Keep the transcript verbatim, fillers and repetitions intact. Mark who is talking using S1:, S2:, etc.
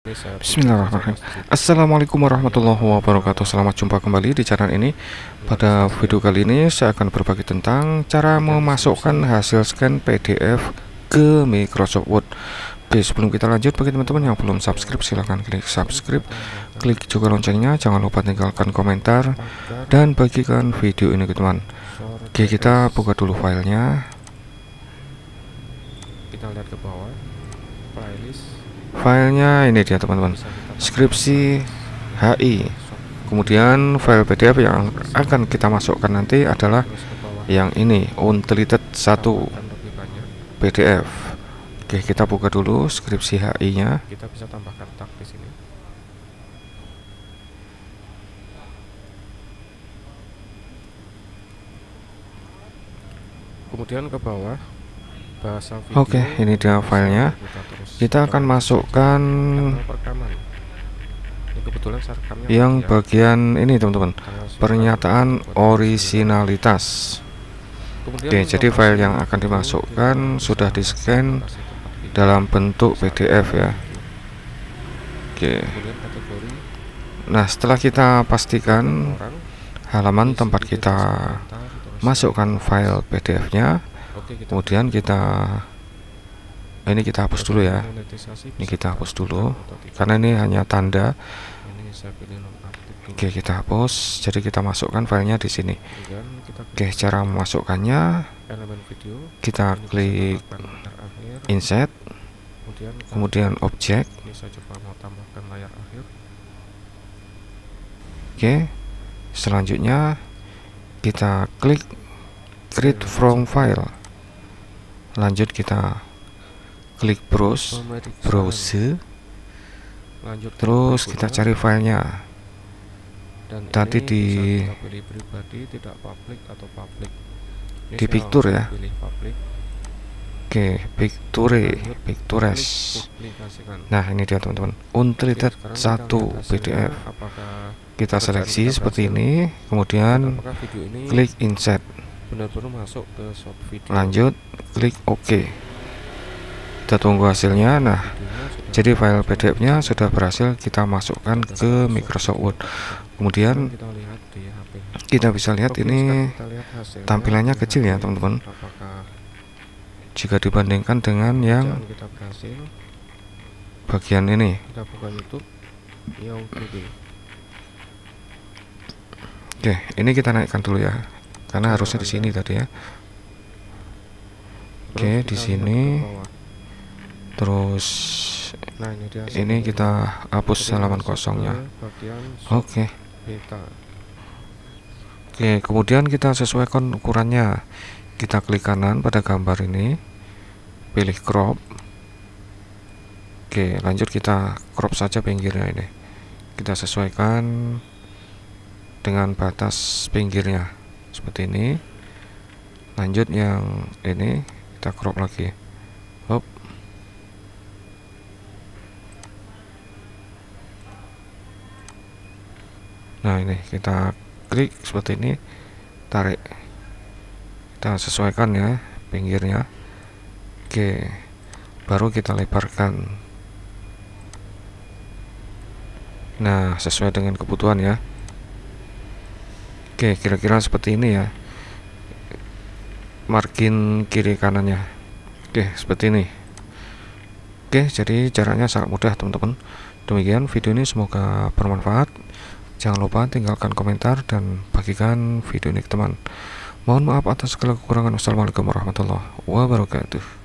S1: Bismillahirrahmanirrahim. Assalamualaikum warahmatullahi wabarakatuh. Selamat jumpa kembali di channel ini. Pada video kali ini saya akan berbagi tentang cara memasukkan hasil scan P D F ke Microsoft Word. Oke, sebelum kita lanjut, bagi teman-teman yang belum subscribe silahkan klik subscribe, klik juga loncengnya, jangan lupa tinggalkan komentar dan bagikan video ini ke teman. Oke, kita buka dulu filenya.
S2: Kita lihat ke bawah, playlist.
S1: Filenya ini dia teman-teman, skripsi H I. Kemudian file P D F yang akan kita masukkan nanti adalah yang ini, Untitled satu P D F. Oke, kita buka dulu skripsi H I nya.
S2: Kita bisa tambahkan tag di sini. Kemudian ke bawah, bahasa video.
S1: Oke, ini dia filenya. Kita akan masukkan yang bagian ini teman-teman, pernyataan orisinalitas. Oke, jadi file yang akan dimasukkan sudah di scan dalam bentuk P D F ya. Oke, nah setelah kita pastikan halaman tempat kita masukkan file P D F nya, kemudian kita ini kita hapus dulu ya. Ini kita hapus dulu karena ini hanya tanda. Oke, kita hapus. Jadi kita masukkan filenya di sini. Oke, cara memasukkannya, kita klik insert, kemudian objek. Oke, selanjutnya kita klik create from file. Lanjut kita klik browse, browse, terus kita cari filenya.
S2: Dan
S1: tadi di
S2: pilih pribadi, tidak public atau public.
S1: Di picture ya. Oke, picture, pictures. Nah, ini dia teman-teman, Untitled satu P D F. Kita seleksi seperti ini, kemudian klik insert. Lanjut, klik OK. Kita tunggu hasilnya. Nah, jadi file P D F nya sudah berhasil kita masukkan ke Microsoft Word. Kemudian kita bisa lihat ini tampilannya kecil ya teman-teman, jika dibandingkan dengan yang bagian ini. Oke, ini kita naikkan dulu ya, karena harusnya di sini tadi ya. Oke, di sini. Terus nah, ini, ini kita hapus halaman kosongnya. Oke. Oke, kemudian kita sesuaikan ukurannya. Kita klik kanan pada gambar ini, pilih crop. Oke, lanjut kita crop saja pinggirnya ini. Kita sesuaikan dengan batas pinggirnya seperti ini. Lanjut yang ini kita crop lagi. Hop. Nah, ini kita klik seperti ini, tarik, kita sesuaikan ya pinggirnya. Oke, baru kita lebarkan. Nah, sesuai dengan kebutuhan ya. Oke, kira-kira seperti ini ya margin kiri kanannya. Oke, seperti ini. Oke, jadi caranya sangat mudah teman-teman. Demikian video ini, semoga bermanfaat. Jangan lupa tinggalkan komentar dan bagikan video ini ke teman. Mohon maaf atas segala kekurangan. Wassalamualaikum warahmatullahi wabarakatuh.